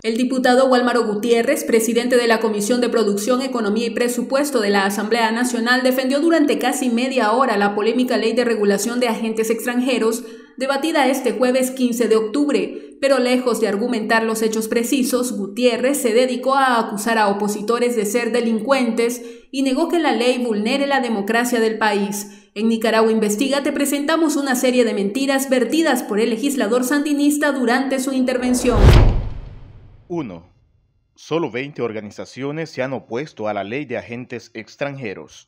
El diputado Wálmaro Gutiérrez, presidente de la Comisión de Producción, Economía y Presupuesto de la Asamblea Nacional, defendió durante casi media hora la polémica Ley de Regulación de Agentes Extranjeros, debatida este jueves 15 de octubre, pero lejos de argumentar los hechos precisos, Gutiérrez se dedicó a acusar a opositores de ser delincuentes y negó que la ley vulnere la democracia del país. En Nicaragua Investiga te presentamos una serie de mentiras vertidas por el legislador sandinista durante su intervención. 1. Solo 20 organizaciones se han opuesto a la ley de agentes extranjeros.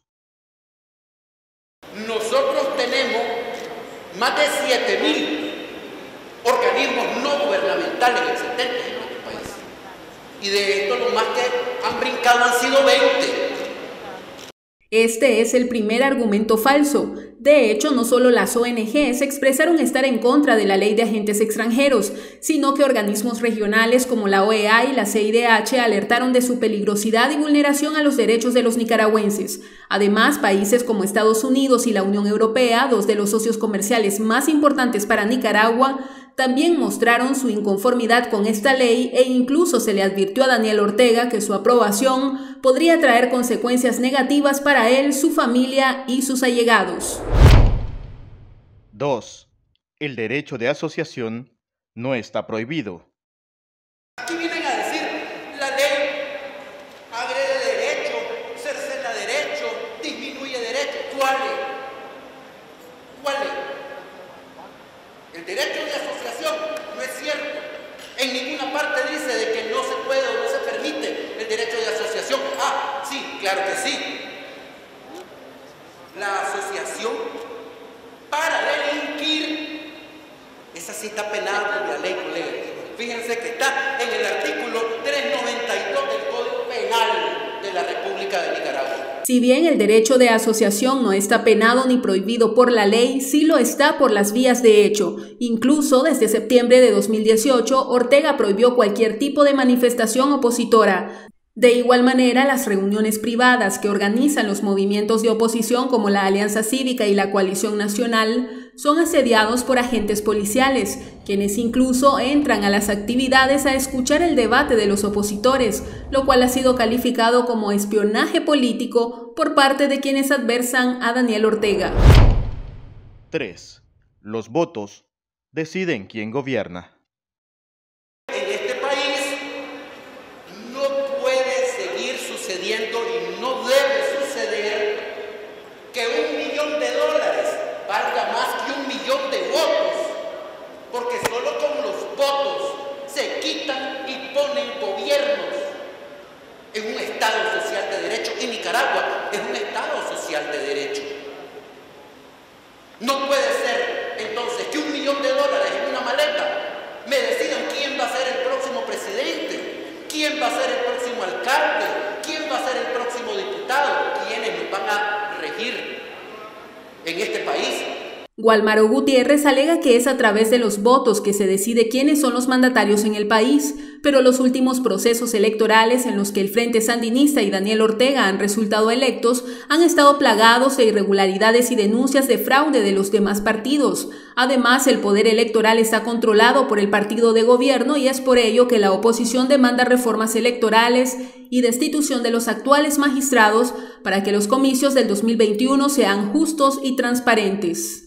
Nosotros tenemos más de 7.000 organismos no gubernamentales existentes en nuestro país. Y de esto lo más que han brincado han sido 20. Este es el primer argumento falso. De hecho, no solo las ONGs expresaron estar en contra de la ley de agentes extranjeros, sino que organismos regionales como la OEA y la CIDH alertaron de su peligrosidad y vulneración a los derechos de los nicaragüenses. Además, países como Estados Unidos y la Unión Europea, dos de los socios comerciales más importantes para Nicaragua, también mostraron su inconformidad con esta ley e incluso se le advirtió a Daniel Ortega que su aprobación podría traer consecuencias negativas para él, su familia y sus allegados. 2. El derecho de asociación no está prohibido. Aquí vienen a decir, la ley agrede derecho, cercena derecho, disminuye derecho. ¿Cuál es? El derecho de asociación no es cierto. En ninguna parte dice de que no se puede o no se permite el derecho de asociación. Ah, sí, claro que sí. La asociación para delinquir, esa sí está penada por la ley, colega. Fíjense que está en el artículo 392 del Código Penal de la República de Nicaragua. Si bien el derecho de asociación no está penado ni prohibido por la ley, sí lo está por las vías de hecho. Incluso desde septiembre de 2018, Ortega prohibió cualquier tipo de manifestación opositora. De igual manera, las reuniones privadas que organizan los movimientos de oposición como la Alianza Cívica y la Coalición Nacional son asediados por agentes policiales, quienes incluso entran a las actividades a escuchar el debate de los opositores, lo cual ha sido calificado como espionaje político por parte de quienes adversan a Daniel Ortega. 3. Los votos deciden quién gobierna. Sucediendo y no debe suceder que $1 millón valga más que 1 millón de votos, porque solo con los votos se quitan y ponen gobiernos en un Estado social de derecho, y Nicaragua es un Estado social de derecho. No puede ser entonces que $1 millón en una maleta me decidan quién va a ser el próximo presidente, quién va a ser el próximo alcalde, quién va a ser el próximo diputado, quiénes nos van a regir en este país. Wálmaro Gutiérrez alega que es a través de los votos que se decide quiénes son los mandatarios en el país, pero los últimos procesos electorales en los que el Frente Sandinista y Daniel Ortega han resultado electos han estado plagados de irregularidades y denuncias de fraude de los demás partidos. Además, el poder electoral está controlado por el partido de gobierno y es por ello que la oposición demanda reformas electorales y destitución de los actuales magistrados para que los comicios del 2021 sean justos y transparentes.